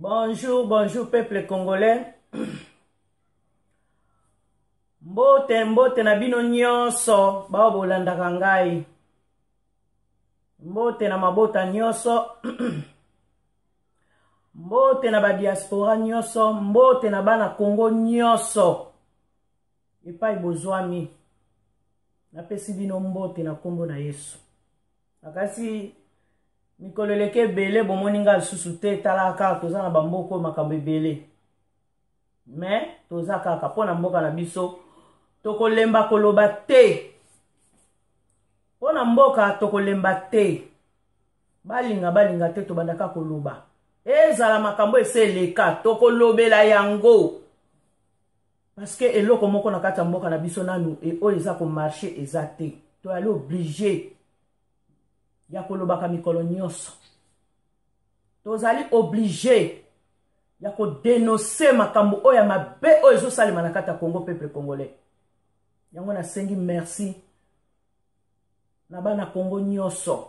Bonjour, bonjour peuple congolais. Mbote mbote na bino nyonso bao bolandaka ngai. Mbote na mabota nyonso. Mbote na ba diaspora nyonso, mbote na bana Congo nyonso. Epai bozwami. Napesi bino mbote na kombo na Yesu. Nakasi mikolo leke bele bomoninga lisusu te tala kaka toza na bamboko makambo ebele. Mais toza kaka pona mboka na biso tokolemba koloba te. Pona mboka tokolemba te. Balinga te tobandaka koloba. Ezala makambo eseleka tokolobela yango. Parce que eloko moko na kati ya mboka na biso nanu e oyo eza ko marcher eza te. To ali obligé ya kolobaka mikolo nyonso. Tozali obligé ya ko dénoncer makambo oyo mabe oyo ezosalema na kati ya Congo peuple congolais. Yango na sengi merci na bana Congo nyonso.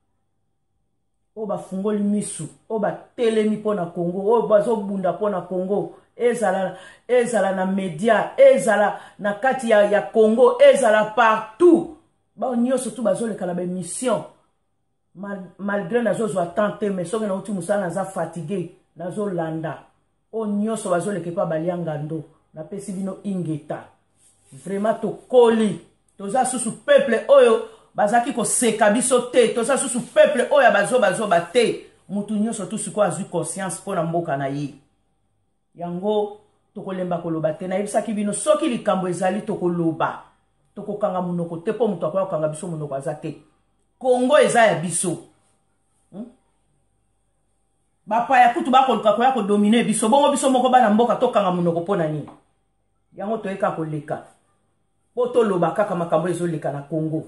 O ba fungoli misu, o ba telemi pona Congo, o bazo bunda pona Congo, ezala na media, ezala na kati ya Congo, ezala partout. Ba nyonso tu bazo leka na ba mission. Malgré nazo zo attente mais soki na uti musala naza fatigué, nazo landa. O nyonso bazo leka pa balianga ndo, na pesi bino ingeta. Vraiment to koli, toza susu peuple oyo bazaki ko seka biso te, toza susu peuple oyo bazo te. Mutu nyonso tu siko azu conscience pona mboka na ye. Yango tokolemba koloba te na yebisaki bino soki likambo ezali tokoloba. Tokokanga munoko te po mutu akoya kanga biso munoko azate. Congo eza ya biso. Bapa ya kutu bakoluka koya ko dominer biso bongo biso moko bana mboka tokanga munoko pona nini. Yango toyeka koleka. Po toloba kaka makambo ezoleka na Congo.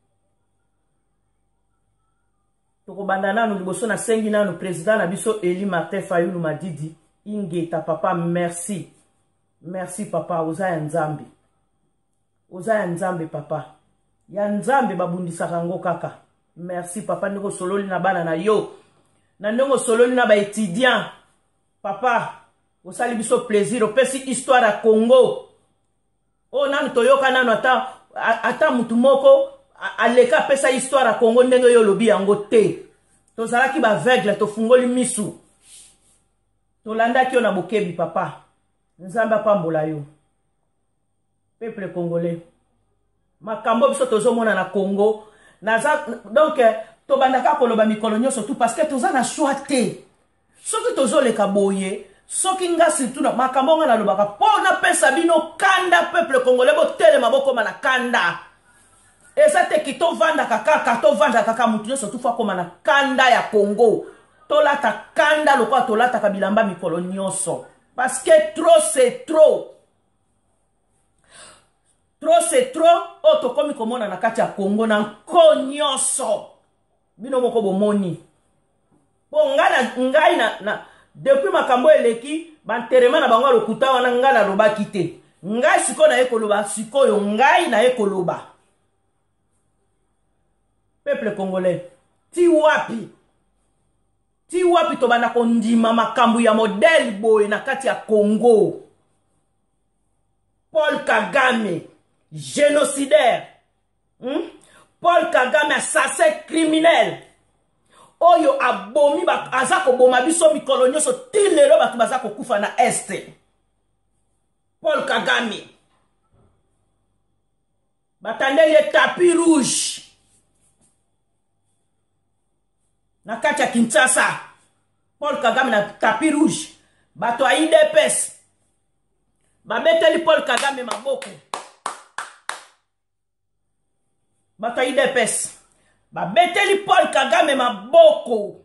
Tokobanda nanu liboso na sengi nanu président na biso Eli Martin Fayulu Madidi ingeta papa merci. Merci papa oza ya Nzambe. Oza ya Nzambe papa. Ya Nzambe babundisaka ngo kaka. Merci papa ndeko sololi na bana na yo. Na ndeko sololi na ba étudiant. Papa osali biso plaisir opesi histoire ya Congo. O nanu toyoka nanu ata mutu moko aleka pesa histoire ya Congo ndenge yo lobi yango te. Tozalaki ba aveugle tofungoli misu. Tolandaki yo na bokebi papa. Nzambe apambola yo. Peuple congolais. Makambo biso tozomona na Congo. Donc tobandaka koloba mikolo nyonso tout parce que toza na choix te. Soki tozoleka boye, soki ngasi tuna makambo nga na lobaka pona pesa bino kanda peuple congolais bo tele maboko mana kanda. Eza te ki to vanda kaka mutu nyonso tu fa koma na kanda ya Congo. Tolata kanda lokwa tolata kabilamba mikolo nyonso. Parce que trop c'est trop. Trop c'est trop. Oto komi komona na kati ya Congo na nko nyonso. Bino moko bomoni. Bon ngai na depuis makambo eleki banterema na bango lokuta wana ngai na lobaki te. Ngai siko na ekoloba sikoyo ngai na ekoloba. Peuple congolais, ti wapi tobanda kondima makambu ya modèle boy na kati ya Congo. Paul Kagame, génocidaire. Paul Kagame, assassin criminel. Oyo abomi azako boma biso mikolo nyonso tilelo batu bazako kufa na este. Paul Kagame. Batandele tapis rouge. Na kati ya Kinshasa, Paul Kagame na tapis rouge. Bato a IDPS. Babeteli Paul Kagame maboko. Bato a IDPS. Babeteli Paul Kagame maboko.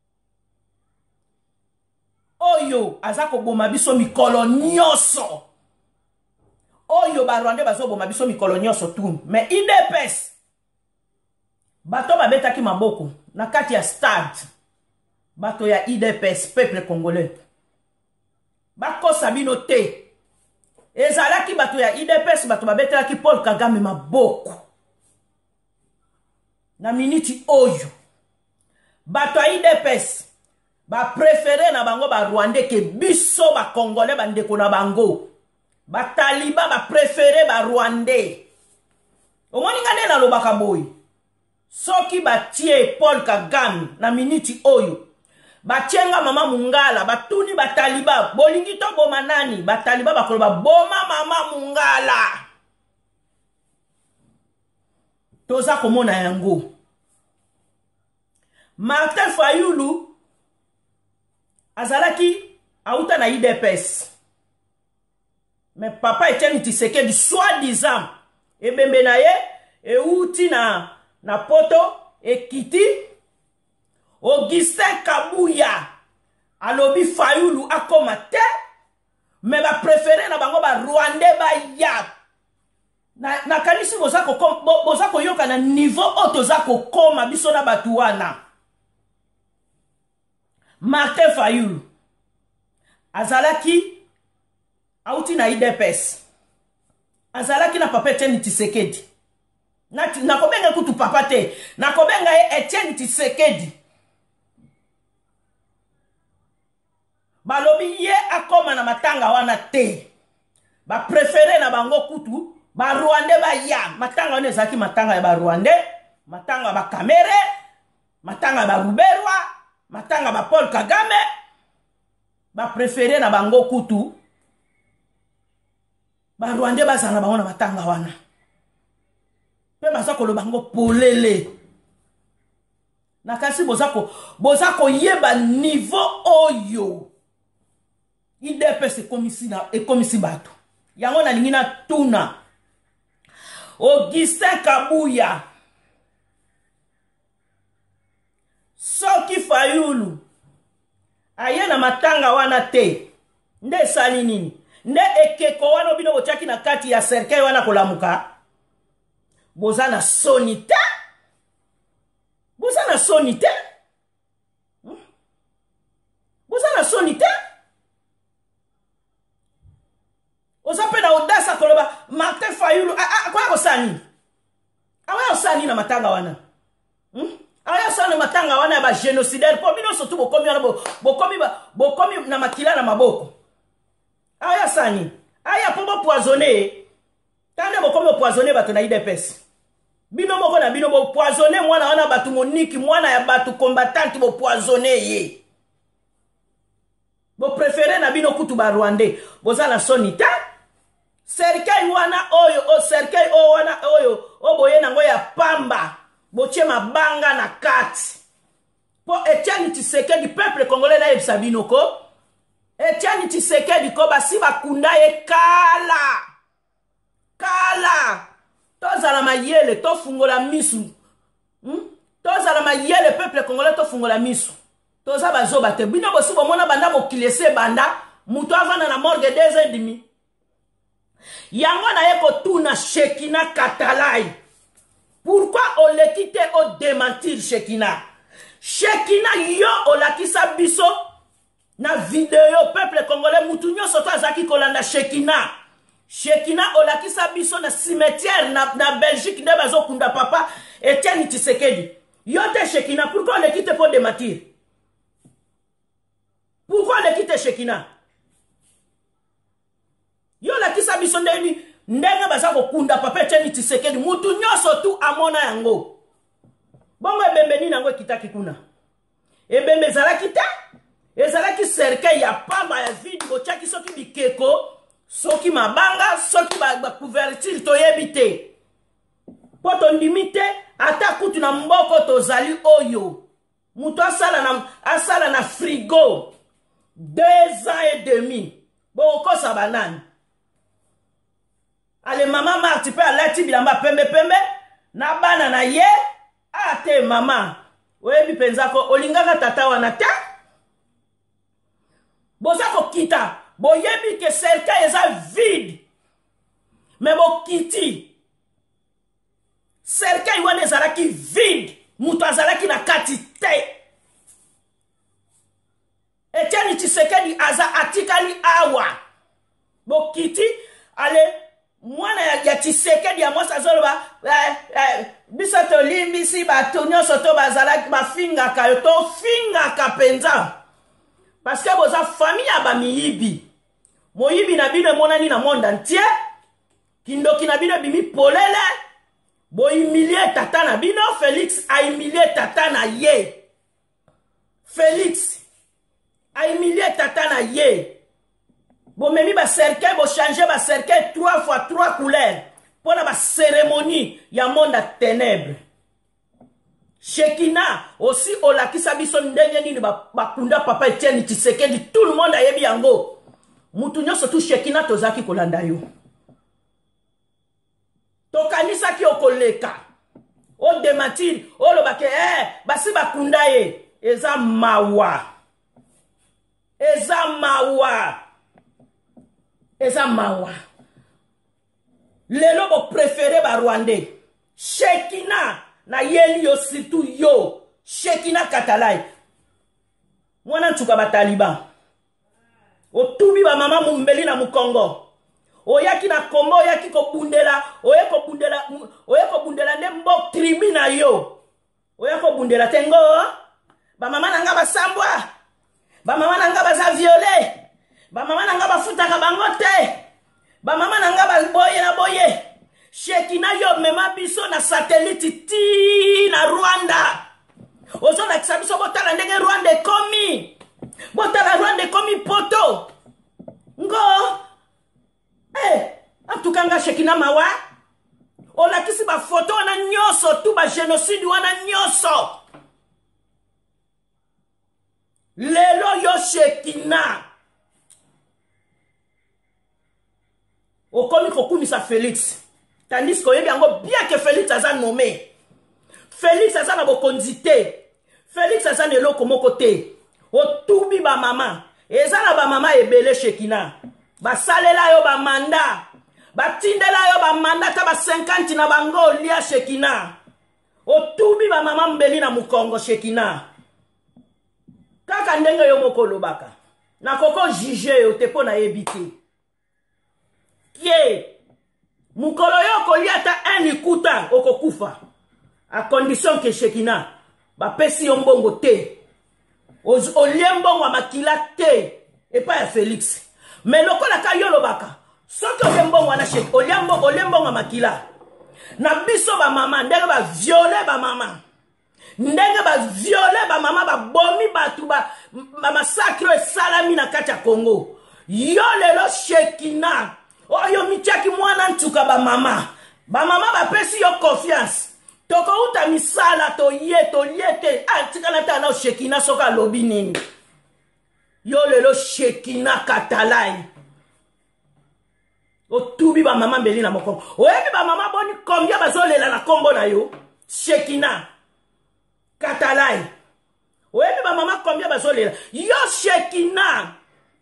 Oyo azako boma biso mikolo nyonso. Oyo ba Rwanda bazo boma biso mikolo nyonso tu. Mais IDPS. Bato babetaki maboko na kati ya stade. Bato ya IDPS peuple congolais. Bakosa bino te. Ezalaki bato ya IDPS bato babetelaki Paul Kagame maboko. Na miniti oyo. Bato ya IDPS ba préféré na bango ba Rwandais ke biso ba Congolais ba ndeko na bango. Ba Taliban ba préféré ba Rwandais. Omoni ngane na lobaka boy. Soki ba tie Paul Kagame na miniti oyo. Ba tienga mama Mungala, ba tuni ba Taliban, bolingi to boma nani, ba Taliban ba koloba boma mama Mungala. Toza komona yango. Martin Fayulu azalaki auta na IDPS. Mais papa Etienne Tshisekedi soi-disant ebembe na ye euti na poto ekiti Augustin Kabuya alobi Fayulu akoma te mais ba préféré na bango ba Rwandais ba ya na kanisi bozako yoka na niveau otozako koma biso na batu wana. Martin Fayulu azalaki auti na IDPS. Azalaki na papa Etienne Tshisekedi. Na kobenga kutu papa te. Na kobenga Etienne Tshisekedi. Balobi ye akoma na matanga wana te. Ba préféré na bango kutu ba Rwandais ba ya. Matanga wana ezaki matanga ya ba Rwandais, matanga ba Kamere, matanga ba Ruberwa, matanga ba Paul Kagame. Ba préféré na bango kutu ba Rwandais ba sana bango na matanga wana. Pe basako lo bango polele. Nakasi bozako yeba niveau oyo. IDPS ekomisi bato. Yango na lingina tuna. Augustin Kabuya. Soki Fayulu. Aye na matanga wana te. Nde sali nini? Nde ekeko wana bino bochaki na kati ya serkei wana kolamuka. Boza na sonite. Boza na sonite. Boza na sonite. Oza pe na odasa koloba Martin Fayulu kwa osani. Awa osani na matanga wana. Awa osani matanga wana ba génocidaire po bino surtout bokomi wana bokomi na makila na maboko. Awa osani. Aya po poisonner. Tande bokomi poisonner bato na IDPS. Bino moko na bino bo poisonner mwana wana batu moniki mwana ya batu combattant bo poisonner ye. Bo préféré na bino kutu ba Rwandais. Boza na sonita. Serkei wana oyo o serkei o wana oyo oboye nango ya pamba. Boche mabanga na kati. Po Etienne Tshisekedi peuple congolais na yebisa bino ko. Etienne Tshisekedi ko basi bakunda ye kala. Kala. Tozala mayele to fungola misu. Tozala mayele peuple congolais to fungola misu. Toza bazoba te bino bosi bomona banda mokilese banda muto avana na morgue 2 ans et demi. Yango na yeko tuna Shekina Katalai. Pourquoi on le quitte au démentir Shekina? Shekina yo olakisa biso na vidéo peuple congolais mutunyo soto azaki kolanda Shekina. Shekina olakisa biso na cimetière na Belgique de bazo kunda papa Etienne Tshisekedi. Yo te Shekina, pourquoi on le quitte pour démentir? Pourquoi le quitte Shekina? Yo la kisa biso ndeni ndenge baza kokunda papa Etienne Tshisekedi mutu nyoso tu amona yango. Bongo ebembe ni nango kitaki kuna. Ebembe ezalaki te. Ezalaki serkei ya pamba ya vide bochaki soki bikeko, soki mabanga, soki ba couverture toyebi te. Poto ndimi te ata kutu na mboko tozali oyo. Mutu asala na frigo. 2 ans et demi. Boko sa banane. Ale mama Marti pe alati bilamba pembe na bana na ye ate mama. Oyebi penzako olingaka tata wana te. Bozako kita. Boyebi ke serka eza vide. Mais bo kiti. Serka wana ezalaki vide. Mutu azalaki na kati te. Etienne Tshisekedi aza atikali awa. Bokiti ale mwana ya Tshisekedi ya mwasa zoloba biso to limbisi bato nyonso to bazalaki bafinga ka yo to finga ka penza. parce que boza famille ya ba miyibi. Moyibi na bino monani na monde entier. Kindoki na bino bimi polele. Bo humilier tata na bino. Félix a humilié tata na ye. Félix a humilié tata na ye. Bo memi ba cercueil, bo changer ba cercueil 3 fois 3 couleurs. Pour la cérémonie ya monde à ténèbres. Shekina aussi olakisa biso ndenge nini bakunda papa Etienne Tshisekedi, tout le monde ayebi yango. Mutu nyonso tu Shekina tozaki kolanda yo. Tokanisa ki okoleka. O dematir, o lobake basi bakunda ye. Eza mawa. Eza mawa. Eza mawa. Lelo bo préféré ba Rwandais. Shekina na yeli yo surtout yo. Shekina Katalai. Mwana ntuka ba Taliban. Otubi ba mama mumbeli na mukongo. Oyaki na Kongo, oyaki ko bundela. Oyako bundela nembo tribu na yo. Oyako bundela tengo. Ba mama nanga ba sambwa. Ba mama nanga ba za violé. Ba mama nanga ba futaka bangote. Ba mama nanga ba boye na boye. Shekina yo mema biso na satellite ti na Rwanda. Ozo na kisabiso botala ndenge Rwanda ekomi. Botala Rwanda ekomi poto. Ngo. Atukanga Shekina mawa. Ola kisi ba photo wana nyoso tu ba génocide wana nyoso. Lelo yo Shekina. Okomi kokumisa Félix. Tandis que bien que Félix a nommé. Félix a na bokondité. Félix a na eloko moko te. Otubi ba mama. Ezala ba mama ebele Shekina. Ba salela yo ba manda. Ba tindela yo ba manda ta ba 50 na bango lia Shekina. Otubi ba mama mbeli na mukongo Shekina. Kaka ndenge yo moko lobaka. Na koko jige yo te pona ebiti. Kie. Mukolo yo koliata enikuta okokufa. A condition que Shekina ba pesi yo mbongo te. Olie mbongo makila te. Et pas ya Félix. Mais lokola ka yo lobaka. Soki olie mbongo wana Shek. Olie mbongo makila. Na biso ba mama ndenge ba violer ba mama. Ndenge ba violer ba mama ba bomi batu ba massacre salami na kati ya Congo. Yo lelo Shekina. Oyo michaki mwana ntuka ba mama. Ba mama ba pesi yo confiance. Toko uta misala to yete. Antikala ta na Shekina soka lobi nini. Yo lelo Shekina Katalai. Otubi ba mama mbeli na mokongo. Oyebi ba mama boni combien bazolela na kombo na yo. Shekina Katalai. Oyebi ba mama combien bazolela. Yo Shekina.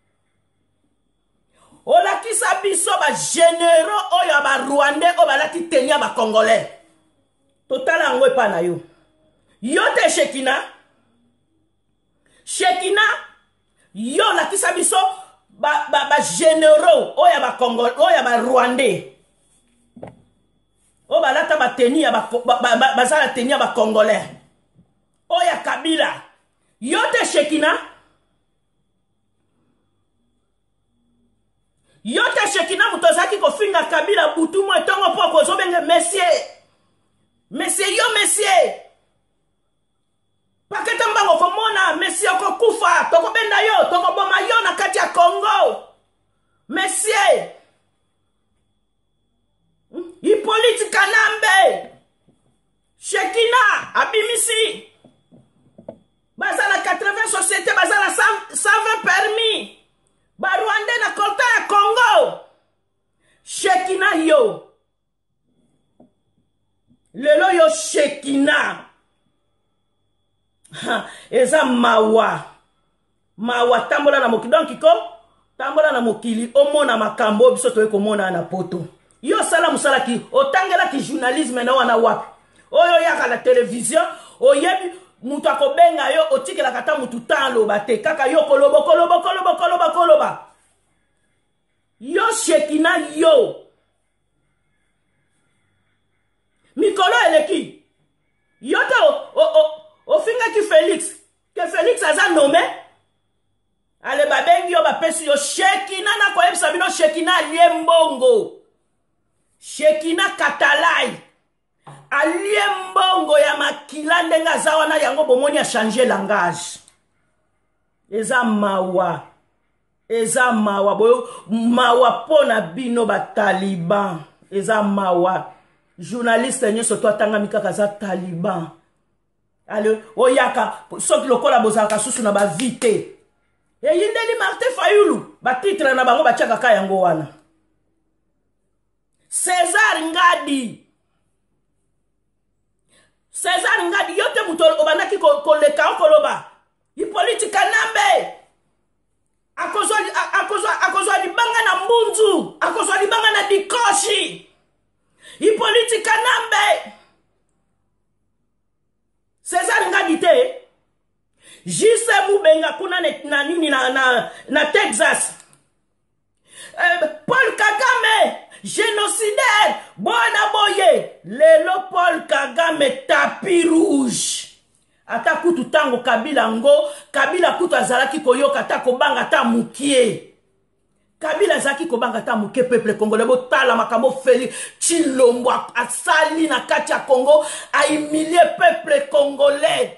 Olakisa biso ba généraux oyo ba Rwandais o balati tenia ba Congolais. Totala ngwe pa na yo. Yo te Shekina. Shekina yo lakisa biso ba généraux oyo ba Congolais oyo ba Rwandais. O balata ba tenia ba zala tenia ba Congolais. Oya Kabila. Yo te Shekina. Yote Shekina mutozaki kofinga Kabila butu mo etongo po kozobenge Monsieur yo Monsieur. Paketa mbango komona Monsieur kokufa, tokobenda yo, tokoboma yo na kati ya Congo. Monsieur. Hippolyte Kanambe. Shekina abimisi. Bazala 80 société, bazala 120 permis. Ba Rwanda na kolta ya Congo. Shekina yo. Lelo yo Shekina. Eza mawa. Mawa tambola na mokili. Donc ko tambola na mokili omona makambo biso to ekomona na poto. Yo sala musala ki otangela ki journalisme na wana wapi. Oyo yaka la télévision, oyebi mutu akobenga yo otikela kata mutu talo bate kaka yo koloba. Yo Shekina yo. Mikolo eleki. Yo te o finga ki Félix. Que Félix aza nommé. ale babengi yo bapesi yo Shekina na koyebisa bino Shekina alie mbongo. Shekina katalai. Alie mbongo ya makila ndenga zawana yango bomoni a changer langage. Eza mawa. Eza mawa. Boyo mawa pona bino ba Taliban. Eza mawa. Journaliste nyoso to atanga mikaka za Taliban. Ale oyaka soki lokola bozaka susu na ba vite. E yindeli Martin Fayulu ba titre na bango ba chaka ka yango wana. César Ngadi. César Ngadi yote mutolo obandaki koleka okoloba. Hippolyte Kanambe. Akozwa libanga na mbunzu. Akozwa libanga na dikoshi. Hippolyte Kanambe. César Ngadi te. Jise Mubenga kuna na nini na Texas. Paul Kagame. Génocidaire. Bona boye. Lelo Paul Kagame tapis rouge. Ata kutu tango Kabila ngo. Kabila kutu azalaki koyoka ta kobanga ta mukie. Kabila zaki kobanga ta mukie peuple congolais. Bo tala makambo Félix Tshilombo asali na kati ya Congo. A humilié peuple congolais.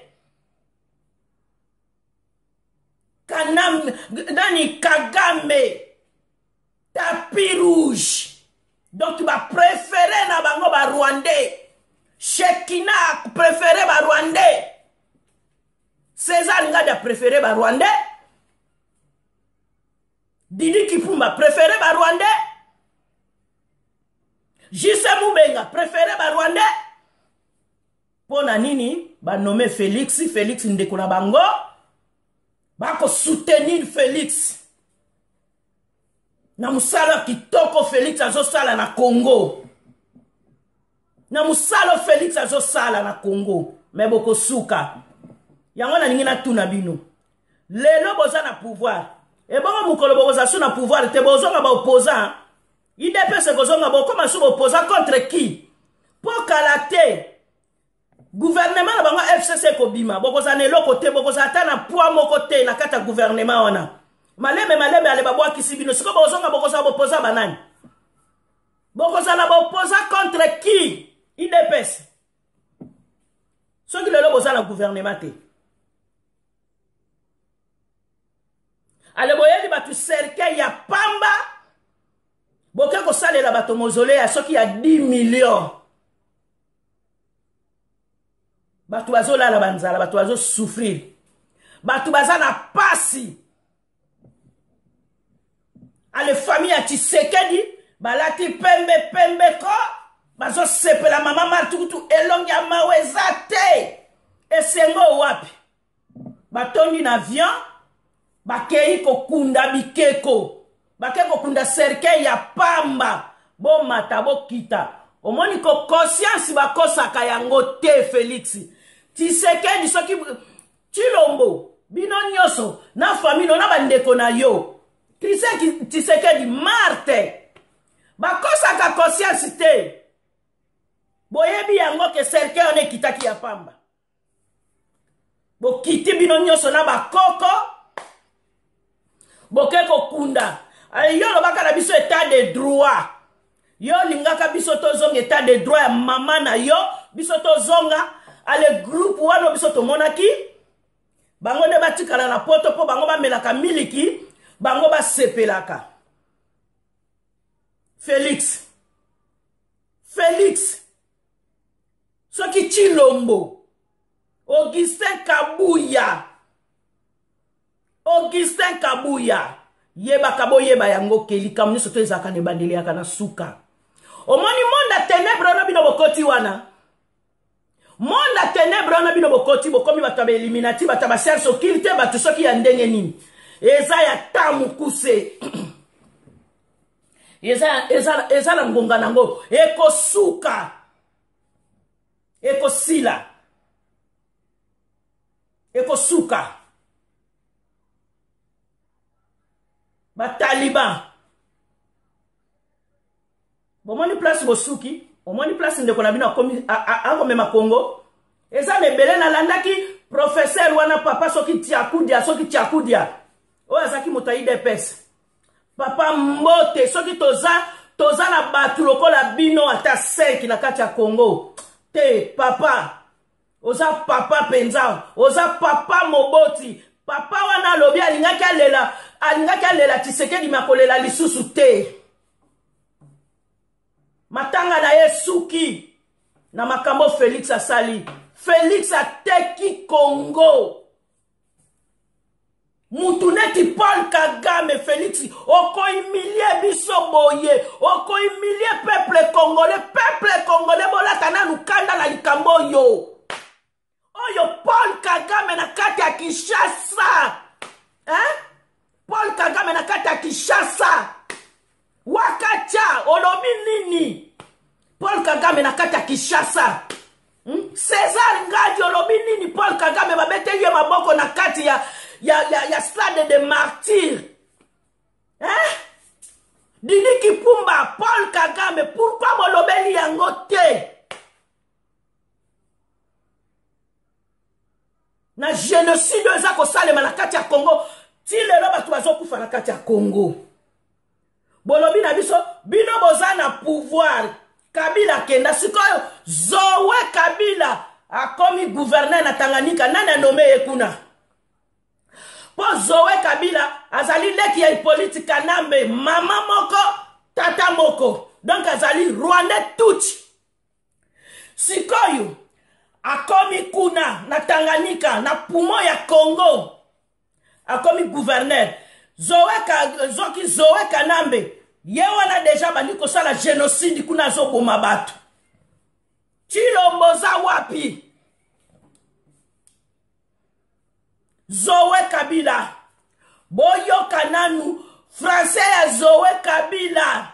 Nani Kagame. Tapis rouge. Donc tu vas préférer na bango ba Rwandais. Shekina préféré ba Rwandais. César Ngadi a préféré ba Rwandais. Didi Kipumba préféré ba Rwandais. Jise Mubenga préféré ba Rwandais. Pona nini ba nommé Félix ndeko na bango. Ba ko soutenir Félix. Na musala kitoko Félix azosala na Congo. Na musala Félix azosala na Congo. Mais boko suka. Yango na ningina tuna bino. Lelo boza na pouvoir. E bongo mukolo boza su na pouvoir te bozonga ba opposant. IDPS bozonga bo koma su opposant contre qui? Pour kalate. Gouvernement na bango FCC ko bima. Bokoza ne lokote bokoza ata na poids mokote na kata gouvernement wana. Maleme ale babwa kisibino siko bozonga bokoza bopoza banani. Bokoza na bopoza contre qui? IDPS. Soki lelo boza na gouvernement te. Ale boyeli batu cercueil ya pamba. Boke ko salela bato mausolée soki ya 10 millions. Batu bazola la banzala, batu bazo souffrir. Batu bazana pasi. Ale famille ya Tshisekedi balati pembe ko bazo sepela mama martukutu elongi ya maweza te esengo wapi batondi na avion bakei kokunda bikeko bakeko kunda cercueil ya pamba bo mata bo kita omoni ko conscience bakosaka yango te Félix Tshisekedi soki Tshilombo bino nyoso na famille na bandeko na yo Tshisekedi Marte bakosaka conscience te boyebi yango ke cercueil on ekitaki ya pamba bokiti bino nyoso na bakoko bokeko kunda yo lobaka na biso état de droit yo lingaka biso tozonga état de droit ya mama na yo biso tozonga ale groupe wana biso tomonaki bango nde batikala na poto po bango bamelaka miliki bango ba sepelaka. Félix soki Tshilombo Augustin Kabuya yeba kabo yeba yango kelika mniso to ezaka ne bandeli yaka na suka omoni monde ténèbres na bino bokoti wana monde ténèbres na bino bokoti bokomi bataba eliminati bataba cherche occulte batu soki ya ndenge nini eza ya tamukuse eza na ngonga nango ekosuka ekosuka Taliban bomoni place bosuki omoni place ndeko na bino akomema Congo eza mebele na landaki professeur wana papa soki tiakudia o azaki moto IDPS papa mbote soki toza na bato lokola bino ata 5 na kati ya Congo te papa oza papa penza oza papa moboti papa wana lobi alingaki alela Tshisekedi makolela lisusu te matanga na ye suki na makambo Félix asali Félix ateki Congo mutu neti Paul Kagame Félix oko humilie biso boye oko humilie peuple congolais bolata na lukanda na likambo yo oyo Paul Kagame na kati ya Kinshasa Paul Kagame na kati ya Kinshasa wakacha olobi nini Paul Kagame na kati ya Kinshasa César Ngadi olobi nini Paul Kagame babete ye maboko na kati ya Stade de Martyrs Didi Kipumba Paul Kagame pourquoi molobeli yango te na génocide eza kosalema na kati ya Congo ti lelo bato bazokufa na kati ya Congo bolobi na biso bino boza na pouvoir Kabila kenda sikoyo Zoe Kabila akomi gouverneur na Tanganyika nani anome ye kuna po Zoe Kabila azali leki ya Hippolyte Kanambe mama moko tata moko donc azali Rwandais tuti sikoyo akomi kuna na Tanganyika na pumo ya Congo akomi gouverneur Zoe Kanambe ye wana deja bandi kosala génocide kuna zoboma bato Chilomboza wapi Zoe Kabila boyoka nanu français ya Zoe Kabila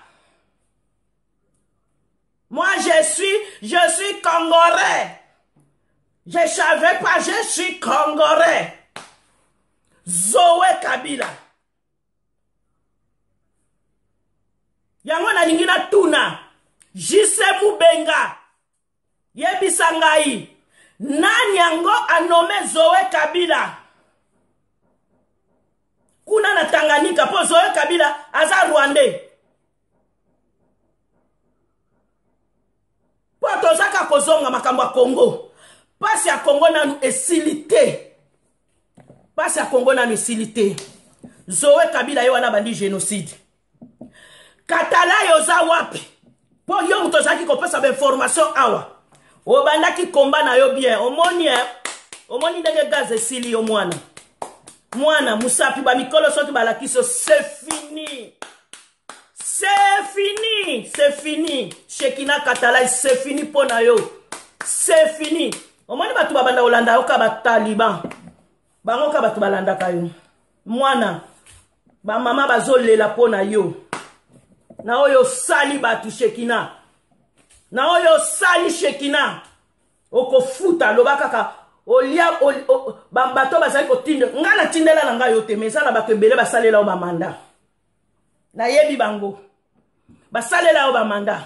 moi je suis congolais je savais pas je suis congolais Zoe Kabila yango na lingina tuna Jise Mubenga yebisa ngai nani yango anome Zoe Kabila kuna na Tanganyika po Zoe Kabila aza Rwandais po tozaka kozonga makambo ya Congo pasi ya Congo nanu esilite pasi ya Congo nanu esilite Zoe Kabila ye wana bandi génocide Katala yoza wapi po yo mutozaki kopesa ba information awa obandaki komba na yo bien omoni ndenge gaz esili yo mwana musapi ba mikolo soki balakiso c'est fini Shekina Katala c'est fini pona yo c'est fini omoni batu babanda olanda yo ka ba Taliban bango ka batu balanda kayo mwana ba mama bazolela pona yo na oyo sali batu Shekina na oyo sali Shekina okofuta loba kaka olia bato bazali kotinda ngana tindela na ngai yote mesala bakebele basalela o bamanda na yebi bango basalela o bamanda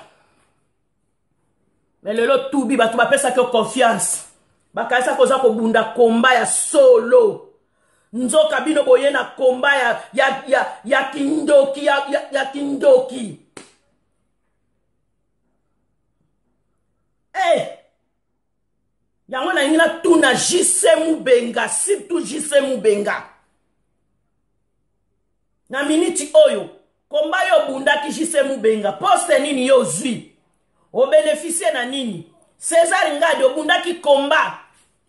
melelo tubi batu bapesa ke confiance bakasa koza ko bunda komba ya solo nzoka bino boye na komba ya kindoki ya kindoki yango na ngina tuna Jise Mubenga surtout Jise Mubenga na miniti oyo komba yo bundaki Jise Mubenga poste nini yo zui o beneficie na nini César Ngadi obundaki komba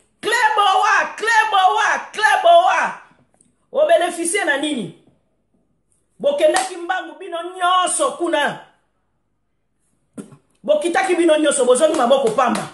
Klebowa o beneficie na nini bokendaki mbangu bino nyoso kuna bokitaki bino nyoso bozongi maboko pamba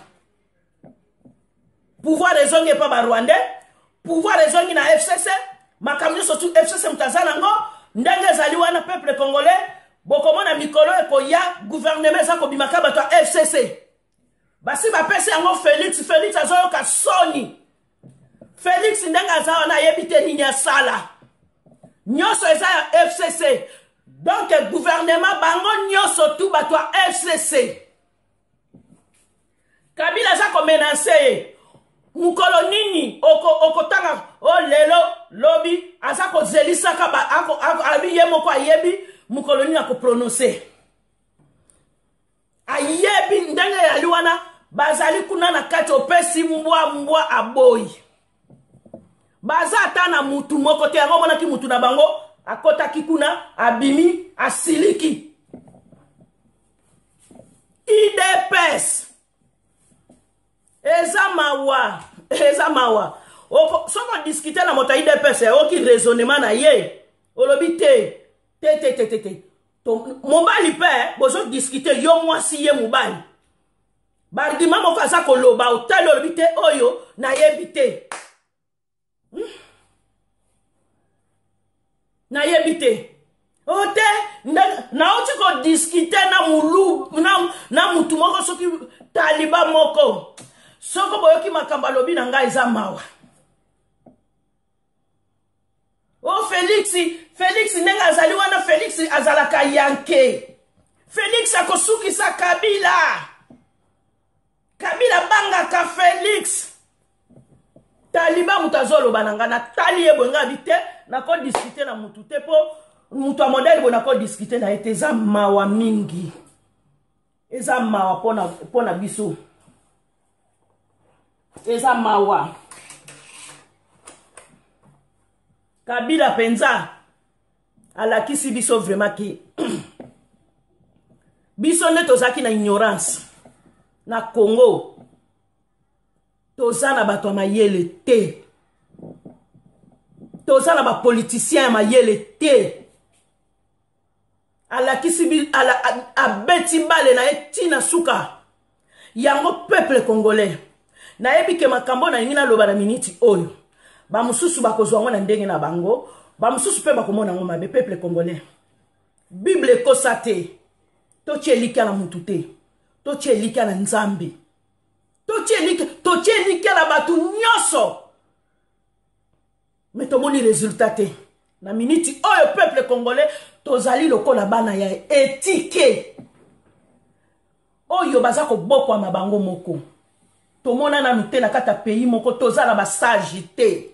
pouvoir ezongi pa ba Rwandais pouvoir ezongi na FCC makamyo surtout FCC mtazana ngo ndenge ezali wana peuple congolais bokomona mikolo ekoya gouvernement za kobimaka bato ya FCC basi bapesi yango Félix azoyoka soni Félix ndenge aza wana yebite nini asala nyoso eza ya FCC donc gouvernement bango nyoso tu bato ya FCC Kabila za ko menacer mukolo nini okotanga o lelo lobi aza kozelisaka abi ye moko ayebi mukolo nini akoprononce ayebi ndenge yali wana bazali kuna na kati opesi mbwa aboyi baza ata na mutu moko te yango monaki mutu na bango akotaki kuna abimi asiliki IDPS eza mawa soko discuter na moto IDPS oki raisonnement na ye olobi te mobali pe bozo discuter yo mwasi ye mobali bardima moko aza koloba otali olobi te oyo na yebi te na yebi te ote na oti ko discuter na mutu moko soki taliba moko soko boyoki makambo alobi na ngai eza mawa o Felix ndenge azali wana Felix azalaka yanke Felix akosukisa Kabila bangaka Felix taliba mutu azoloba na nga na tali ye bonga bite na ko discuter na mutu te po mutu a modèle bona ko discuter na ete eza mawa mingi eza mawa pona biso eza mawa Kabila penza alakisi biso vraiment ki biso ne tozaki na ignorance na Congo toza na bato mayele te toza na ba politicien mayele te alakisi abeti bale na etina suka yango peuple congolais na yebi ke makambo na ngina loba na miniti oyo ba mususu bakozwa ngona ndenge na bango ba mususu pe bakomona ngoma be peuple congolais bible kosate to tchelika na mutu te to tchelika na nzambi to tchelika na batu nyoso mais tomoni résultat te na miniti oyo peuple congolais tozali lokola bana ya etike oyo baza kobokwa mabango moko tomona na nute na kata pays moko tozala basage te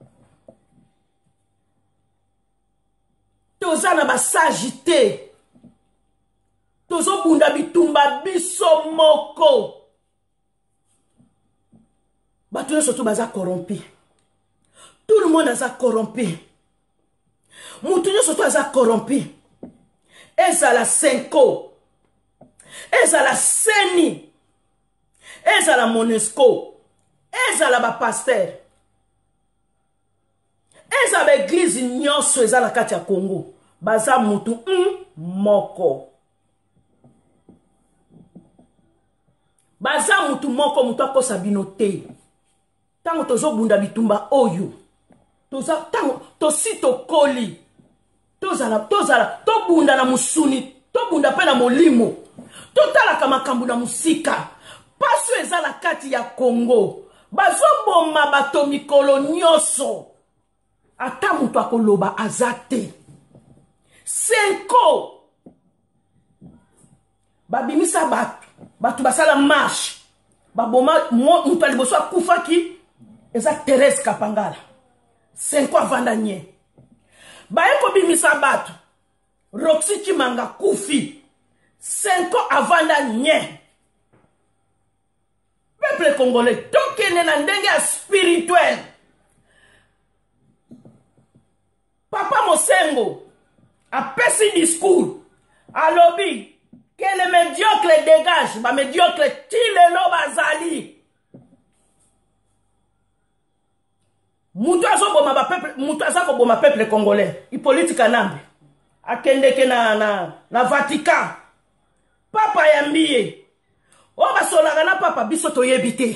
tozala basage te tozobunda bitumba biso moko bato nyonso to baza corrompi tout le monde aza corrompi mutu nyonso to aza corrompi ezala Senko ezala Seni ezala Monesco ezala bapaster ezala baeglise nyonso ezala kati ya Congo baza mutu moko baza mutu moko mutu akosa bino te tango tozobunda bitumba oyo tango tosi tokoli tobunda na musuni tobunda pe na molimo totalaka makambo na musika paso ezala kati ya Congo bazoboma bato mikolo nyonso ata mutu akoloba aza te Senko babimisa bato basala marche baboma mutu aliboso akufaki eza Thérèse Kapangala Senko avanda nye baye kobimisa bato Roxy Chimanga kufi Senko avanda nye peuple congolais tokene na ndenge ya spirituel Papa Mosengo apesi discours alobi que les médiocres dégagent ba médiocre tilelo bazali mutu azoboma ba peuple mutu azako boma peuple congolais Hippolyte Kanambe akendeke na Vatican papa yambiye o basolaka na papa biso toyebi te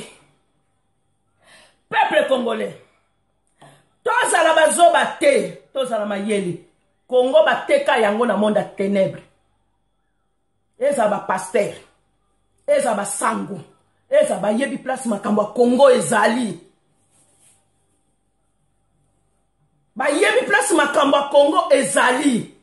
peuple congolais tozala bazoba te tozala mayeli Congo bateka yango na monde ténèbre eza ba pasteur eza ba sango eza ba yebi place makambo Congo ezali ba yebi place makambo Congo ezali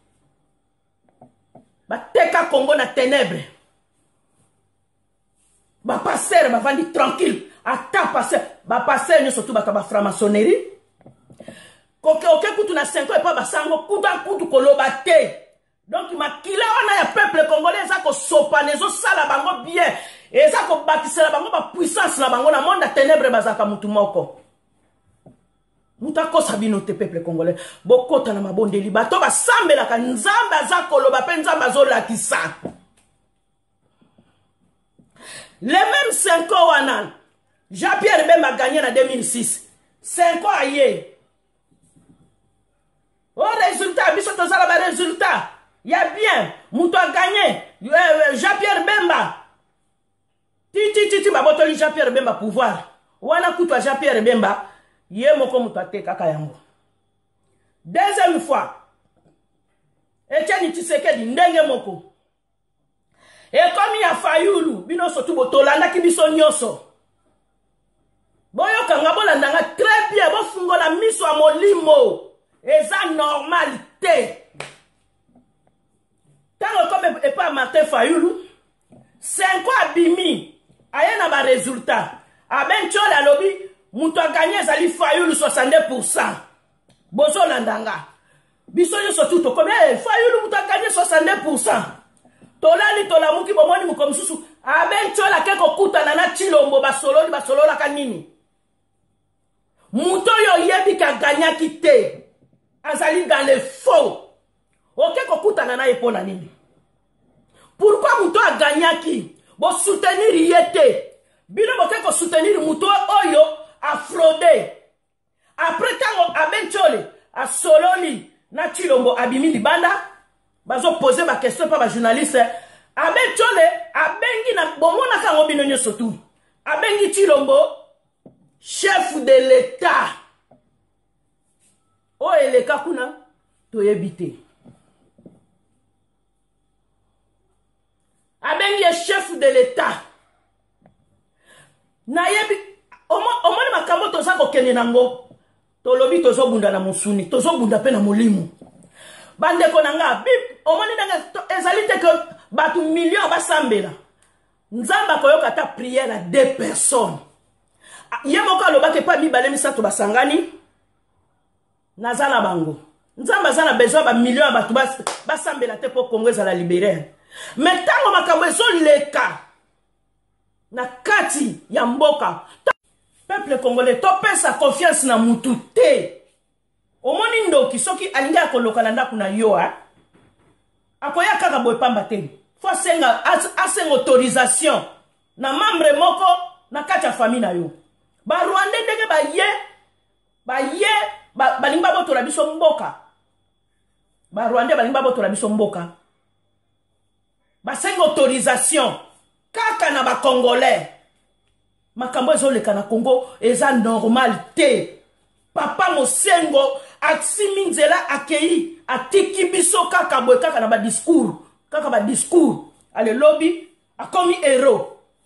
bateka Congo na ténèbre ba pasteur bavandi tranquille ata passer nyo surtout bata ba franc-maçonnerie oke kutu na 5 ans et pas basango kutu koloba te. Donc makila wana ya peuple congolais eza ko sopa nezo sala bango bien eza ko bakisela bango ba puissance na bango na monde ténèbre bazaka mutu moko. Mutako sabino te peuple congolais bokota na mabondeli bato basambela ka nzambe aza koloba pe nzambe azolakisa. Les mêmes 5 ans wana Jean-Pierre Bemba gagné en 2006. 5 ans aye. Au résultat, biso tozala ba résultat. Il y a bien, Mouto a gagné. Jean-Pierre Bemba. Titi babotoli Jean-Pierre Bemba pouvoir. Wana kutwa Jean-Pierre Bemba, ye moko Mouto ate kaka yango. Deuxième fois. Etienne Tshisekedi ndenge moko. Et comme il y a Fayulu, bino sotu botolanda ki biso nyoso. Boyo kanga bolandanga très bien, bo fungola miso a molimo. Eza normalité. Tant comme et pas Martin Fayulu, 5 ans abimi, aye na ba résultat. Aben chola lobi, muto a gagné zali Fayulu 62%. Bozo landanga. Biso nyoso tuto comme Fayulu muto a gagné 62%. Tolali tolamuki bomoni mukomsusu. Aben chola keko kutana na Chilombo basolola kanini. Muto yo yebi ka gagna kite. Azali dans le faux. Ok kokuta na epona nini. Pourquoi muto a gagné qui? Bo soutenir yete. Bino boke ko soutenir muto oyo a fraudé. Après tango abenchole a sololi na Chilombo abimi libanda. Bazo poser ma question par ba journaliste. Abenchole abengi na bomona kango bino nyoso tu. Abengi Chilombo chef de l'État. Oh, et les kakuna, to yebite. Abengi est chef de l'État. Na yebi, omoni makambo toza kokende nango. Tolobi tozo bunda na musuni, tozo bunda pe na mulimu. Bande konanga, bip, omoni nanga, ezalite ke batu million basambela. Nzamba koyoka ta prière à 2 personnes. Yemoka lobake pa mibale misato basangani. Nazana bango. Nzamba zana besoin ba million batu basambela te po Congo za la libérer. Mais tango makambo ezo leka na kati ya mboka. Peuple congolais to pesa confiance na mutu te. Omoni ndoki soki alinga koloka na ndaku na yo akoya kaka boy pamba te. Faut senga asenga autorisation na membre moko na kati ya famille na yo. Ba Rwanda ndenge balinga botola biso mboka. Ba Rwanda balinga botola biso mboka. Basenga autorisation kaka na ba Congolais. Makambo ezoleka na Congo eza normal te. Papa Mosengo aksimi nzela akei atiki biso kaka boy kaka na ba discours. Kaka ba discours. Ale lobby akomi héros.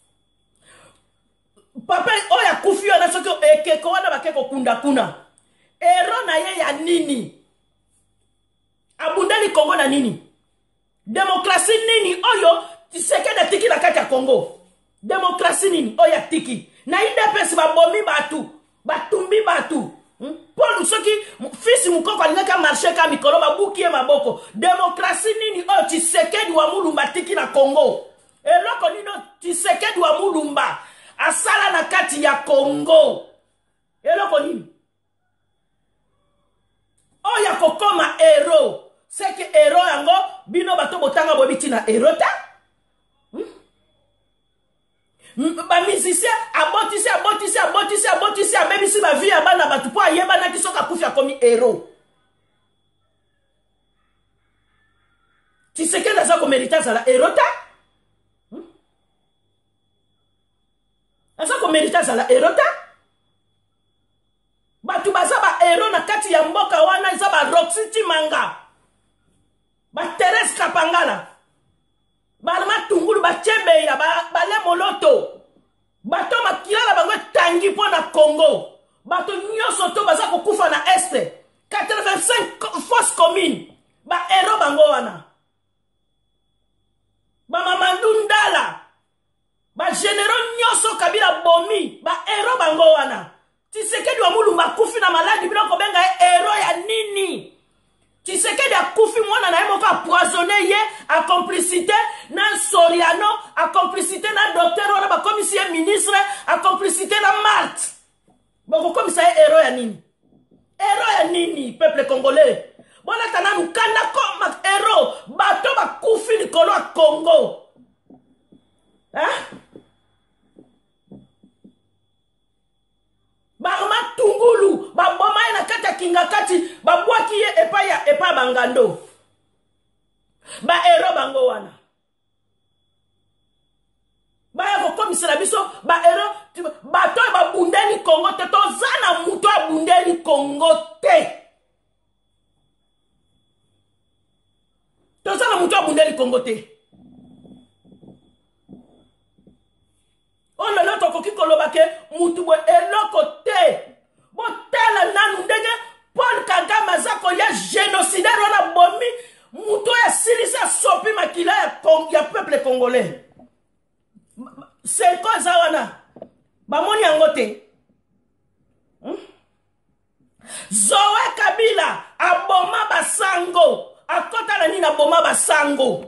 Papa oya kufi na soki ekeko wana bakeko kunda kuna. Héros na ye ya nini? Abundali Congo na nini? Démocratie nini oyo Tshisekedi tiki na kati ya Congo? Démocratie nini oya tiki? Na IDPS babomi batu, batumbi batu. Paul soki fils mukoko alingaka marché ka mikolo babukie maboko. Démocratie nini oyo Tshisekedi wa mulumba tiki na Congo? Eloko nino Tshisekedi wa mulumba asala na kati ya Congo. Eloko nini? Oya kokoma héros. C'est que héros yango bino bato botanga bobiti na héros ta? Ba musicien abotisi abebisi ba vie abana batu po ayeba na kisoka kufia komi héros. Tshisekedi aza ko mériter za la héros ta? Aza ko mériter za la héros ta? Batu baza ba héros na kati ya mboka wana iza ba Roxy Timanga. Ba Thérèse Kapangala. Balma tungulu ba Chebeya ba le moloto. Bato makilala bango tangi po na Congo. Bato nyoso to baza kokufa na este. 85 forces communes. Ba héros bango wana. Ba Mamadou Ndala. Ba généraux nyonso Kabila bomi ba ero bango wana. Tshisekedi wa Mulumba kufi na maladi bila kobenga ero ya nini? Tshisekedi akufi mwana na yemo ka poisonné ye a complicité na Soriano, a complicité na docteur wana ba commissaire ministre, a complicité na Marthe. Boko commissaire ero ya nini? Ero ya nini peuple congolais? Bona tana nukanda koma ero bato ba kufi likolo ya Congo. Hein? Barma tungulu baboma na kata kinga kati babwaki ye epa bangando ba ero bango wana ba ko komisera biso ba ero bato ba bundeli Congo te tozana muto abundeli Congo te tozana muto abundeli Congo te. On a l'autre qui kolobake mutu bo eloko te. Bo tala nanu ndenge Paul Kagame azako ya génocidaire wana bomi mutu ya silisa sopi makila ya peuple congolais. C'est quoi ça wana? Bamoni yango te. Zoé Kabila aboma basango. Akota na nini aboma basango?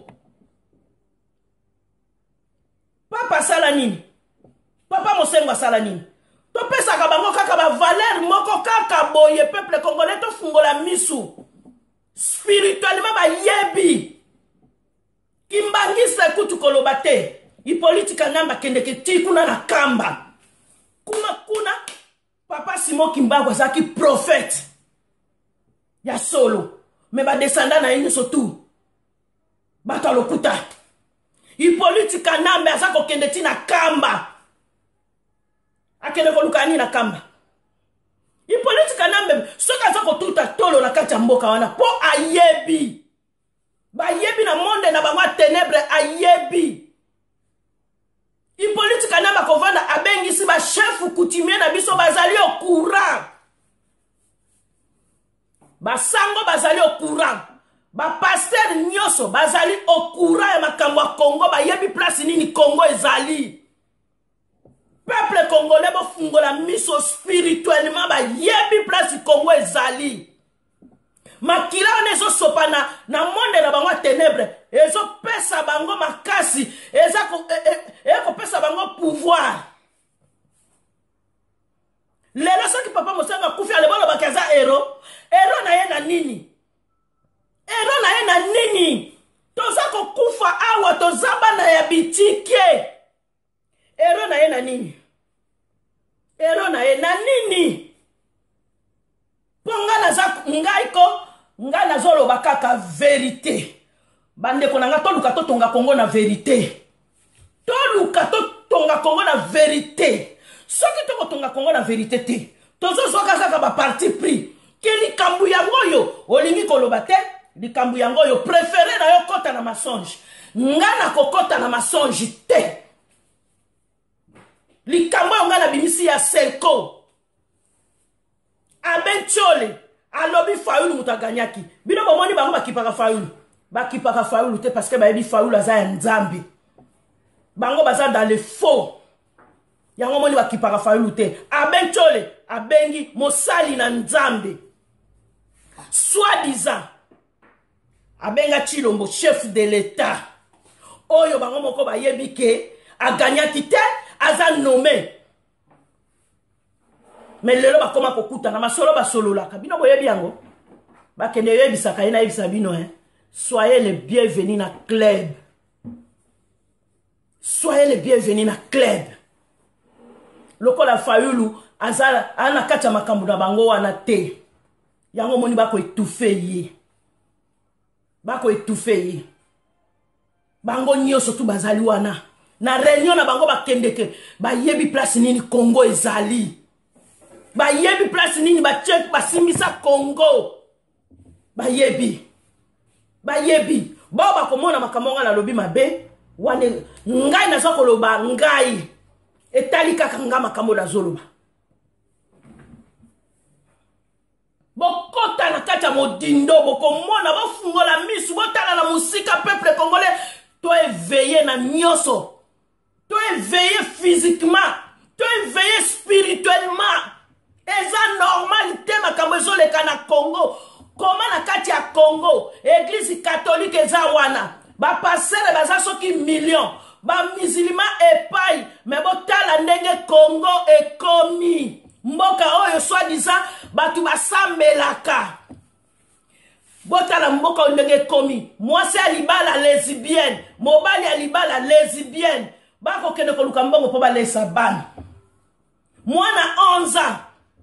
Papa sala nini? Papa Mosengo asala nini? To pesa ka bango kaka ba valeur moko kaka boye peuple congolais to fungola misu. Spirituellement ba yebi. Kimbangisa kutu kolobate. Ipolitika ngamba kendeke tikuna na kamba. Kuna Papa Simon Kimbangu azaki prophète. Ya solo. Me ba descendant na yini sotu. Bato lokuta. Ipolitika nambe azako kendeti na kamba. Akene kolukani na kamba. Ipolitika nambe soka zako tuta tolo na kati ya mboka wana po ayebi. Ba yebi na monde na bangwa ténèbre ayebi. Ipolitika nambe kovanda abengisi ba chef coutumier na biso bazali au courant. Ba sango bazali au courant. Ba pasteur nyoso bazali au courant ya makambo ya Congo ba yebi place nini Congo ezali. Peuple congolais bo fungola miso spirituellement ba yebi place Congo ezali. Makila onezo sopana na monde na bango ténèbre ezo pesa bango makasi eko pesa bango pouvoir. Lelo soki Papa Mosengo kufi alebolo bakaza ero na ye na nini? Ero na ye na nini? Tozako kufa awa tozamba na ya bitike. Ero na ye na nini? Ero na ye na nini? Ponga na za ngaiko nga na zolo bakaka vérité. Bande konanga toluka totonga Congo na vérité. Toluka totonga Congo na vérité. Soki toko tonga Congo na vérité te. Tozo soka kaka ba parti pris. Keli kambu yango yo olingi koloba te. Likambu yango yo préféré na yo kota na mensonge. Nga na kokota na mensonge te. Likambu nga na bimisi ya Selko. Abenchole alobi Fayulu mutaganyaki. Bino bomoni bango bakipaka Fayulu. Bakipaka Fayulu te parce que ba yebi Fayulu aza ya Nzambe. Bango baza dans le faux. Yango moni bakipaka Fayulu te. Abenchole abengi mosali na Nzambe. Soi-disant abenga Chilombo chef de l'État. Oyo bango moko ba yebi ke aganyaki te aza nommé. Mais lelo ba koma kokuta na masolo ba solola kabino boyebi yango ba kende yebisa kaina yebisa bino soyez les bienvenus na club. Soyez les bienvenus na club. Lokola Fayulu azala ana kata makambu na bango wana te. Yango moni bako étouffer ye. Bako étouffer ye. Bango nyoso tu bazali wana. Na réunion na bango bakendeke ba yebi place nini Congo ezali. Ba yebi place nini ba check ba simisa Congo. Ba yebi. Ba yebi. Ba komona makamonga na lobi mabe wane ngai na soko loba ngai etali kaka nga makambo na zoloba. Bokota na kata modindo bokomona bofungola misu botala na musika peuple congolais to éveillé na nyoso. to éveillé physiquement, to éveillé spirituellement. Eza normal te makambo ezoleka na Congo. Comment na kati ya Congo, église catholique eza wana. Ba passer baza soki million. Ba musulman epai, mais botala ndenge Congo ekomi. Mboka oyo soi-disant batu basambelaka. Botala mboka ndenge ekomi. Mwasi alibala lesbienne, mobali alibala lesbienne. Bako kende koluka mbongo po balesa bana. Mwana 11 ans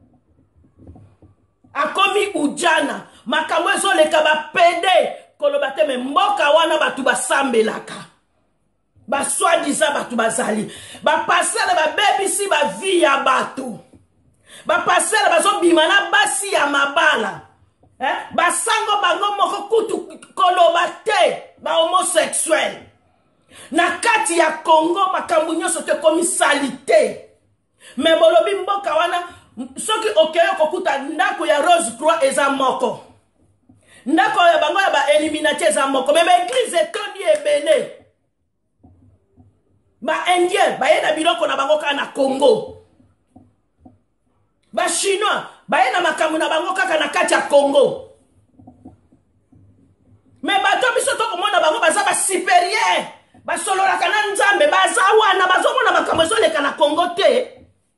akomi ujana. Makambo ezoleka bapede koloba te me mboka wana batu basambelaka. Ba soi-disant batu bazali. Ba passer ba bebisi ba vie ya batu. Ba passer bazo bimana basi ya mabala. Ba sango bango moko kutu koloba te ba homosexuel. Na kati ya Congo makambo nyonso te komi salite. Me bolobi mboka wana soki okeyo kokuta ndako ya Rose Croix eza moko. Ndako ya bango ya ba eliminati eza moko. Me ba église etoni ebele. Ba indien ba yena biloko na bango kaka na Congo. Ba chinois ba yena makambo na bango kaka na kati ya Congo. Me bato biso to komona bango baza ba supérieur. Ba solola kana nzambe baza wana bazomona makambo ezoleka na Congo te.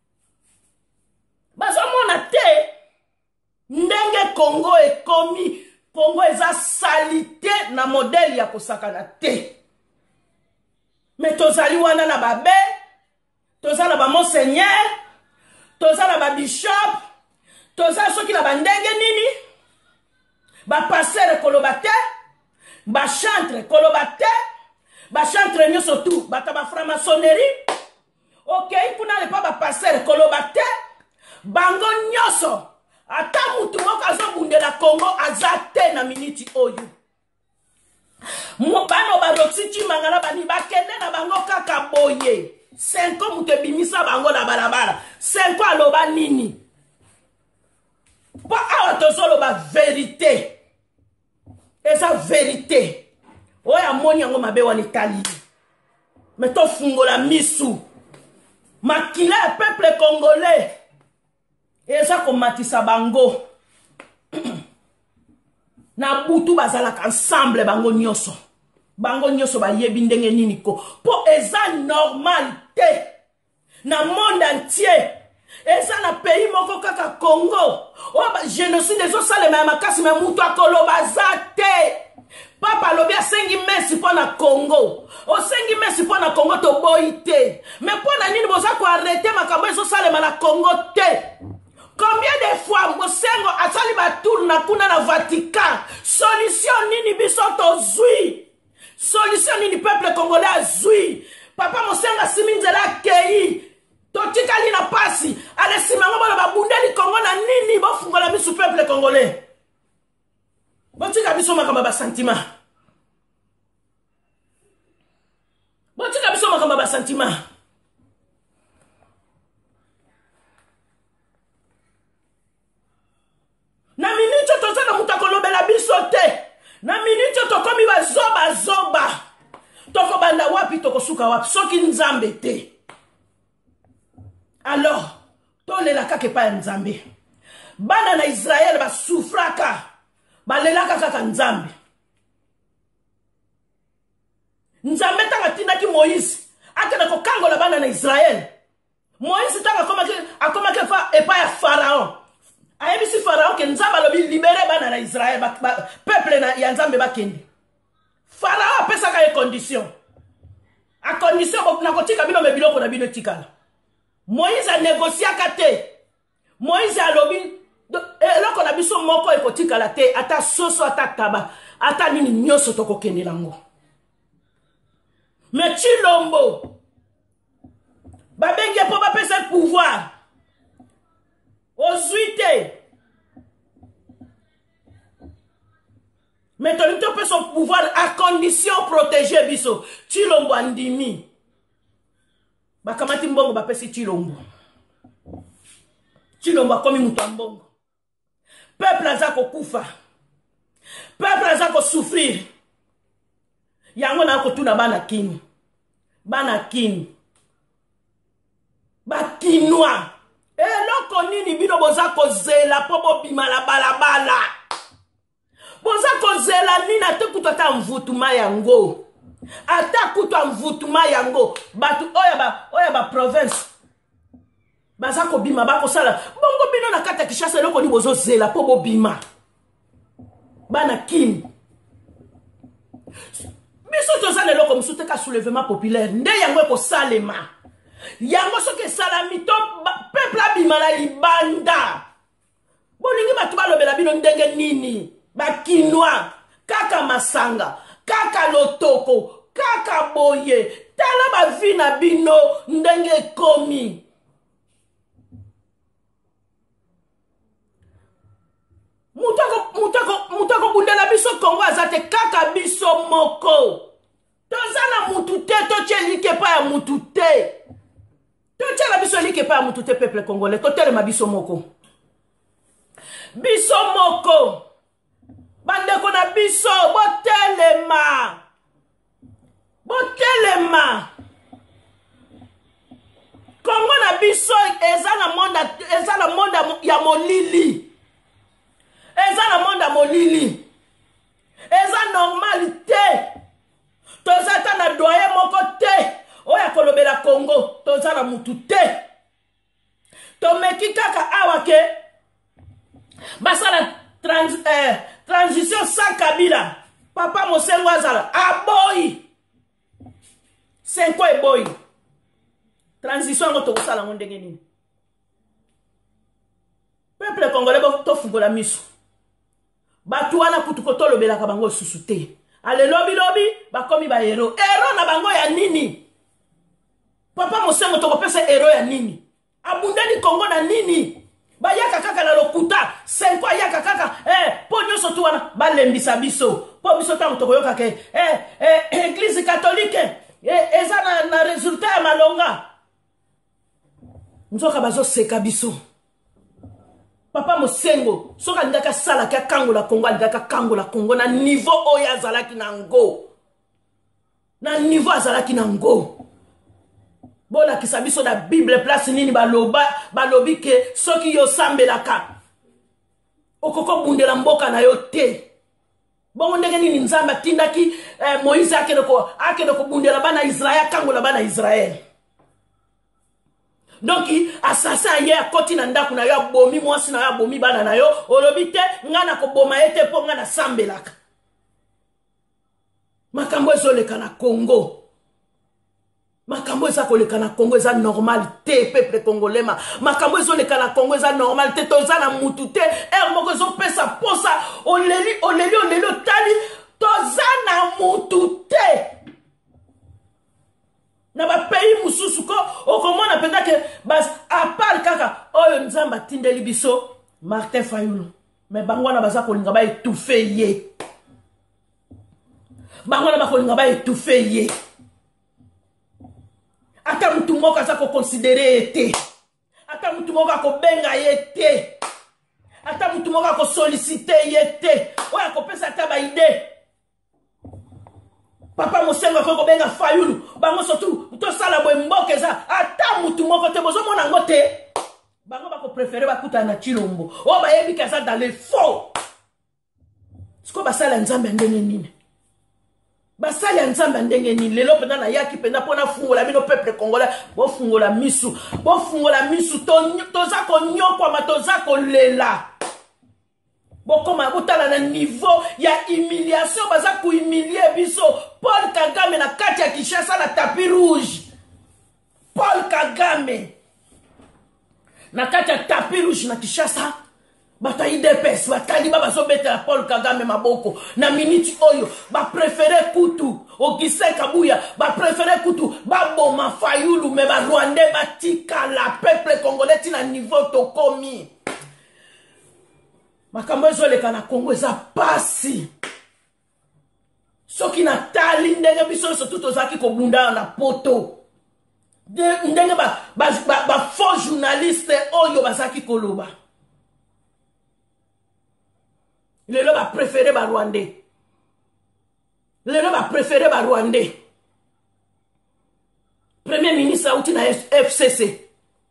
Bazomona te. Ndenge Congo ekomi, Congo eza salite na modèle ya kosakana te. Mais tozali wana na babe, tozali na ba monseigneur, tozali na ba bishop, tozali soki na bandenge nini, ba passer koloba te, ba chantre koloba te, ba chantre nyoso tu, bata ba franc-maçonnerie. OK, kuna le pa ba passer koloba te, bango nyoso. Ata mutu moko azobundela Congo azate na miniti oyo. Bano Roxy Chimangala bani bakende na bango kaka boye. 5 ans mutu ebimisa bango na balabala. 5 ans aloba nini? Pa awa tozoloba vérité. Eza vérité. Oya moni yango mabe wana Italie. Mais to fungola misu. Makila ya peuple congolais. Eza komatisa bango. Na butu bazalaka ensemble bango nyoso. Bango nyoso ba yebi ndenge nini ko. Po eza normal te. Na monde entier. Eza na pays moko kaka Congo. Oba génocide ezo salema makasi me mutu akoloba zate. Papa lobi asengi merci po na Congo. Osengi merci po na Congo to boite. Me po na nini boza ko arrêter makambo ezo salema na Congo te. Combien de fois Mosengo asali batour na kuna na Vatican? Solution nini biso to zui? Solution nini peuple congolais zui? Papa Mosengo siminzela kei. Totikali na pasi. Ale simango bana babundeli Congo na nini bo fungola biso peuple congolais? Botika biso makamba ba sentiment. Botika biso makamba ba sentiment. Na minute tozana mutakolobela biso te. Na minute tokomi bazoba zoba. Toko banda wapi tokosuka wapi soki nzambe te. Alors, tolela kake pa nzambe. Bana na Israël ba souffraka. Balelaka kaka nzambe. Nzambe tanga tindaki Moïse. Akena kokangola bana na Israël. Moïse tanga akomake fa epa ya Pharaon. Ayebisi Pharaon ke nzamba lobi libere bana na Israël peuple na ya nzambe bakende. Pharaon apesaka ye condition. A condition na kotika bino mebiloko na bino tikala. Moïse a négocié kate. Moïse a lobi eloko na biso moko ekotikala te ata soso ata taba ata nini nyoso tokokende lango. Mais Chilombo babenge po bapesa pouvoir. Ozuite. Mais tu peux son pouvoir à condition protéger biso. Chilombo andimi. Bakamati mbongo bapesi Chilombo. Chilombo akomi mutu mbongo. Peuple azako kufa. Peuple azako souffrir. Yango na ko tuna bana kini. Bana kini. ba Kinois. Eloko nini bino boza kozela po bobima la balabala. Boza kozela nini ate kutu ata mvutuma yango. Ata kutu mvutuma yango. Batu oya ba province. Baza kobima bako sala. Bongo bino na kata Kinshasa eloko ni bozo zela po bobima. Bana Kim. Biso tozana eloko musute ka soulèvement populaire. Nde yango ko salema. Yango soke salami to peuple abima na libanda. Bolingi batu balobela bino ndenge nini? Ba Kinois, kaka masanga, kaka lotoko, kaka boye. Tala ba vina bino ndenge komi. Mutako bundela biso Kongo azate kaka biso moko. Tozana mutute toche like pa ya mutute. Toche la biso like pa ya mutute peuple congolais. Totelema biso moko. Biso moko. Bandeko na biso botelema. Botelema. Kongo na biso eza na monda ya molili. Eza na monda molili. Eza normalité. Toza ta na doye moko te. Oya kolobela Congo. Toza na mutu te. Tomeki kaka awake. Basala transition sans Kabila. Papa Mosengo azala. Aboy. 5 ans boy. Transition ngo tokosala ngo ndenge nini. Peuple congolais bo tofungola miso. Batu wana kutu kotolobelaka bango susu te. Ale lobi bakomi ba hero. Hero na bango ya nini? Papa Mosengo tokopesa hero ya nini? Abundani Congo na nini? Bayaka kaka na lokuta. 5 ans yaka kaka. Po nyoso tu wana balembisa biso. Po biso tango tokoyoka ke Église catholique eza na résultat ya malonga. Nzoka bazo seka biso. Papa Mosengo, soka ndaka sala ka kangola Congo, ndaka kangola Congo na niveau oya azalaki nango. Na niveau azalaki nango. Bona kisabiso na Bible place nini balobi ke soki yo sambelaka. Okoko bundela mboka na yo te. Bongo ndenge nini Nzambe tindaki Moïse akende ko bundela bana Israël kangola bana Israël. Donc assassin ye akoti na ndaku na yo bomi mwasi na yo bomi bana na yo olobi te ngana ko boma ete po ngana sambelaka. Makambo ezoleka na Congo. Makambo ezoleka na Congo eza normal te peuple congolais makambo ezoleka na Congo eza normal te toza na mutu te moko ezopesa posa oleli tali toza na mutu te. Na ba pays mususu ko okomona penda ke bas apart kaka oyo Nzamba tindeli biso Martin Fayulu mais bango na baza kolinga ba étouffer ye. Bango na ba kolinga ba étouffer ye. Ata mutu moko aza ko considérer ete. Ata mutu moko ko benga yete. Ata mutu moko ko solliciter yete. Oya ko pesa ta ba idée. Papa Mosengo ko benga Fayulu bango surtout to sala boy mboke za ata mutu moko te bozo mona ngote bango bako préférer bakuta na Chilombo o ba yebi kaza dans les faux siko basala Nzambe ndenge nini basala Nzambe ndenge nini lelo pena na yaki pena pona fungola bino peuple congolais bo fungola misu toza ko nyokwa matoza ko lela. Bokoma botala na niveau ya humiliation baza ku humilier biso Paul Kagame na kati ya Kinshasa na tapis rouge. Paul Kagame na kati ya tapis rouge na Kinshasa bata IDPS batali bazo betela Paul Kagame maboko na minute oyo ba préférer kutu Augustin Kabuya ba préférer kutu ba boma Fayulu me ba Rwandais batika la peuple congolais tina niveau to komi. Makambo ezoleka na Congo eza pasi. Soki na tali ndenge biso surtout tozaki ko bunda na poto. Ndenge ba faux journaliste oyo bazaki koloba. Lelo ba préféré ba Rwandais. Lelo ba préféré ba Rwandais. Premier ministre outi na FCC.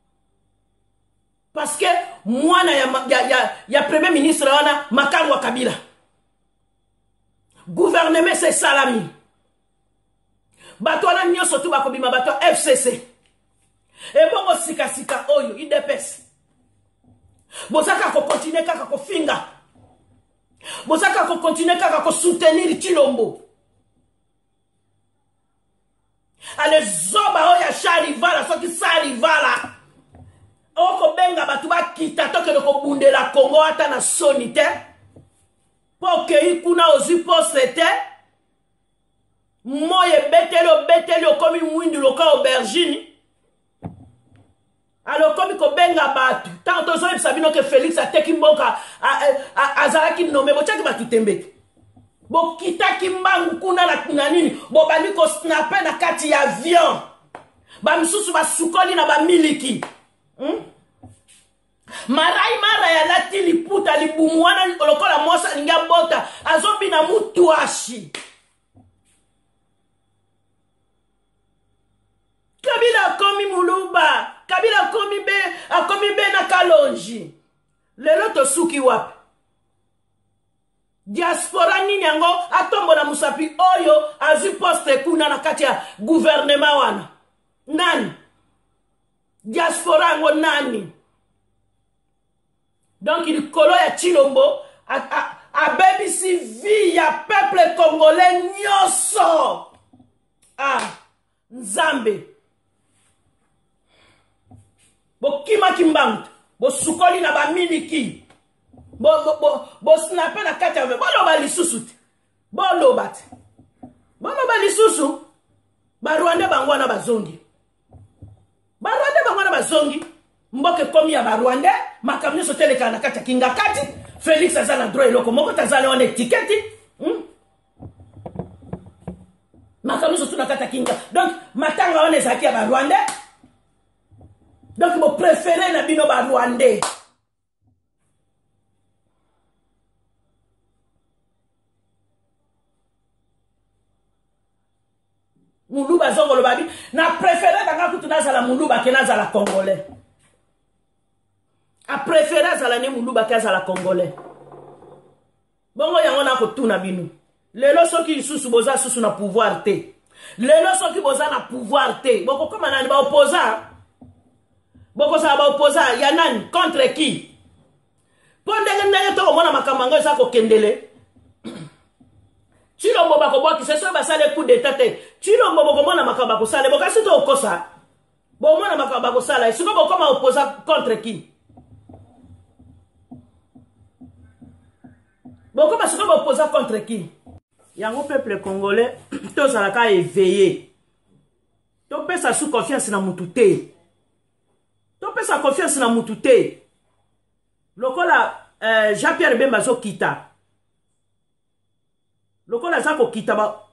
parce que mwana ya premier ministre wana Makango Kabila gouvernement c'est salami bato wana nyonso tu bakobima bato FCC ebongo sika oyo IDPS bozaka ko continuer kaka ko finga bozaka ko continuer kaka ko soutenir Chilombo ale zoba oya charivala soki salivala oko benga batu bakita tokele ko bundela Congo ata na sonite poke ikuna ozi poste te moye beteli okomi mwindu loka aubergine alors komi ko benga batu tanto zo ebisabino ke Félix ateki mboka azalaki nome bochaki batu tembeki bokitaki mbangu kuna na nini bobandi ko snapper na kati ya avion bamisusu basukoli na bamiliki marai mara ya lati liputa libumwana lokola mosa linga bota azobi na mutuashi Kabila komi muluba Kabila komi be na kalonji lelo to suki wapi diaspora nini yango atombo na musapi oyo azi poste kuna na kati ya gouvernement wana nani diaspora yango nani donc il kolo ya Chilombo abebisi vie ya peuple congolais nyoso Nzambe bokima kimbangu bosukoli na bamiliki bo snapper na kati ya boloba lisusu te boloba lisusu Barwanda bangwana bazongi mboke komi ya Barwanda makamnyo soteleka na kati ya kinga kati Félix azana droit eloko moko tazale on étiquette makamnyo sotu na kati ya kinga donc matanga on ezaki ya Barwanda donc mo préféré na bino Barwanda Muluba zongo lobabi na préféré kanga kutu nazala Muluba ke nazala congolais a préféré azala ne Muluba ke azala congolais bongo yango na kotuna bino lelo soki lisusu boza susu na pouvoir te lelo soki boza na pouvoir te boko koma nani ba opposa boko sa ba opposa ya nani contre qui pondenge ndenge to mona makamanga za ko kendele Chilombo bakobwa kiseso basale coup d'état te Chilombo bokomona makamba ko sale bokasi to okosa bomona makamba ko sala siko bokoma opposa contre qui bokoma siko opposa contre qui yango peuple congolais to salaka éveillé to pesa sous confiance na mutu te to pesa confiance na mutu te lokola Jean-Pierre Bemba zo kita lokola zako kita ba